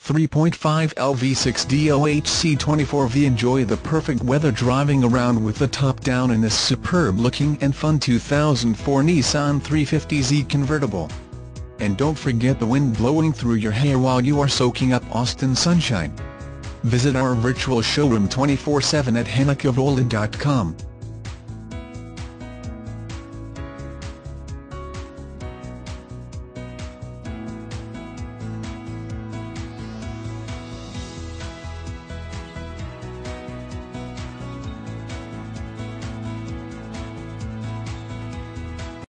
3.5L V6 DOHC 24V. Enjoy the perfect weather driving around with the top down in this superb looking and fun 2004 Nissan 350Z convertible. And don't forget the wind blowing through your hair while you are soaking up Austin sunshine. Visit our virtual showroom 24/7 at HennaChevrolet.com.